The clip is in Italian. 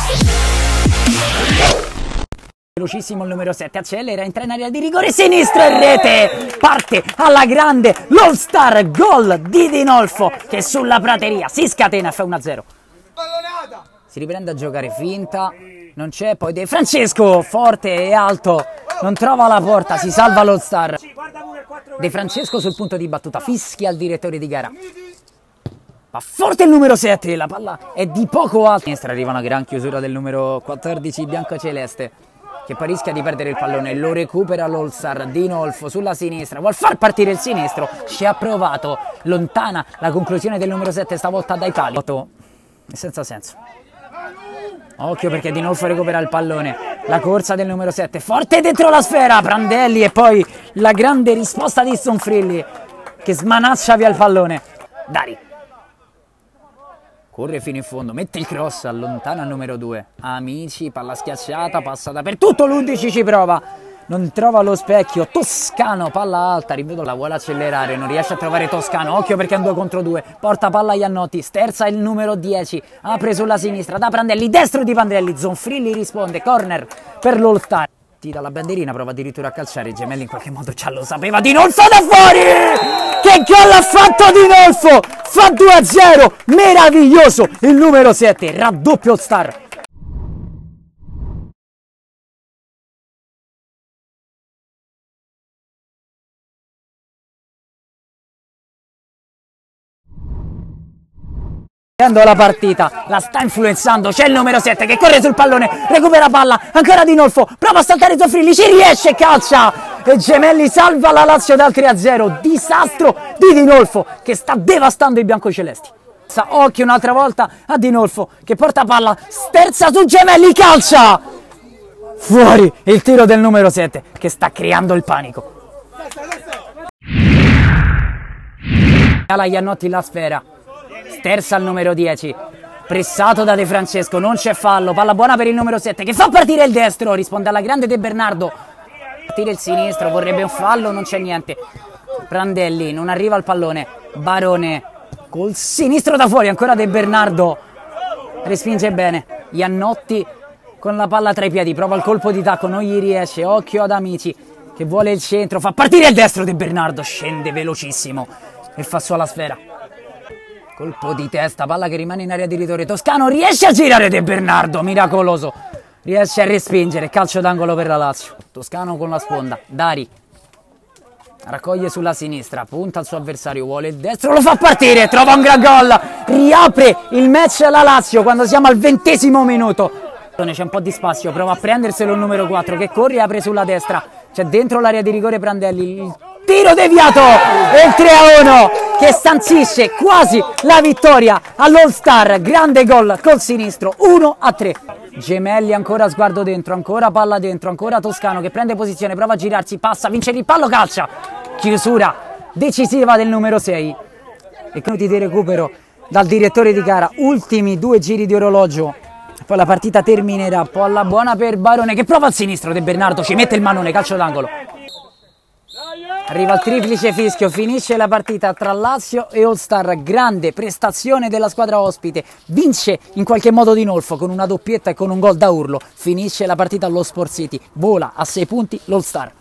Velocissimo il numero 7, accelera, entra in area di rigore, sinistro e rete, parte alla grande l'All Star, gol di Dinolfo che sulla prateria si scatena e fa 1-0. Si riprende a giocare, finta, non c'è, poi De Francesco, forte e alto, non trova la porta, si salva l'All Star. De Francesco sul punto di battuta, fischia al direttore di gara. Va forte il numero 7, la palla è di poco alto. A sinistra arriva una gran chiusura del numero 14 biancoceleste, che poi rischia di perdere il pallone, lo recupera l'All Star, Dinolfo sulla sinistra, vuol far partire il sinistro, ci ha provato, lontana la conclusione del numero 7, stavolta dai pali. È senza senso. Occhio perché Dinolfo recupera il pallone, la corsa del numero 7, forte dentro la sfera, Prandelli e poi la grande risposta di Stonfrilli che smanaccia via il pallone. Dari. Corre fino in fondo, mette il cross, allontana il numero 2. Amici, palla schiacciata, passa dappertutto, l'11 ci prova. Non trova lo specchio, Toscano, palla alta, rivedo, la vuole accelerare, non riesce a trovare Toscano, occhio perché è un 2 contro 2, porta palla a Iannotti, sterza il numero 10, apre sulla sinistra da Prandelli, destro di Prandelli, Zonfrilli risponde, corner per l'All Star. Tira la bandierina, prova addirittura a calciare, i gemelli in qualche modo già lo sapeva, Dinolfo da fuori! Che gol ha fatto Dinolfo! Fa 2-0, meraviglioso, il numero 7, raddoppio All Star. La partita la sta influenzando, c'è il numero 7 che corre sul pallone, recupera palla, ancora Dinolfo, prova a saltare Zonfrilli, ci riesce, calcia e Gemelli salva la Lazio dal 3-0, disastro di Dinolfo che sta devastando i biancocelesti. Occhio un'altra volta a Dinolfo che porta palla, sterza su Gemelli, calcia! Fuori il tiro del numero 7 che sta creando il panico. Alla Iannotti la sfera. Sterza al numero 10, pressato da De Francesco, non c'è fallo, palla buona per il numero 7 che fa partire il destro, risponde alla grande De Bernardo, partire il sinistro, vorrebbe un fallo, non c'è niente, Prandelli, non arriva al pallone, Barone, col sinistro da fuori, ancora De Bernardo, respinge bene, Iannotti con la palla tra i piedi, prova il colpo di tacco, non gli riesce, occhio ad Amici che vuole il centro, fa partire il destro De Bernardo, scende velocissimo e fa sulla sfera. Colpo di testa, palla che rimane in area di rigore, Toscano riesce a girare De Bernardo, miracoloso, riesce a respingere, calcio d'angolo per la Lazio. Toscano con la sponda, Dari, raccoglie sulla sinistra, punta al suo avversario, vuole il destro, lo fa partire, trova un gran gol, riapre il match alla Lazio quando siamo al 20° minuto. C'è un po' di spazio, prova a prenderselo il numero 4 che corre e apre sulla destra, c'è dentro l'area di rigore Prandelli, il tiro deviato e il 3-1 che sancisce quasi la vittoria all'All Star, grande gol col sinistro, 1-3. Gemelli ancora sguardo dentro, ancora palla dentro, ancora Toscano che prende posizione, prova a girarsi, passa, vince il pallo, calcia, chiusura decisiva del numero 6 e minuti di recupero dal direttore di gara, ultimi 2 giri di orologio, poi la partita terminerà, palla buona per Barone che prova al sinistro, De Bernardo ci mette il manone, calcio d'angolo. Arriva il triplice fischio, finisce la partita tra Lazio e All Star, grande prestazione della squadra ospite, vince in qualche modo Dinolfo con una doppietta e con un gol da urlo, finisce la partita allo Sport City, vola a 6 punti l'All Star.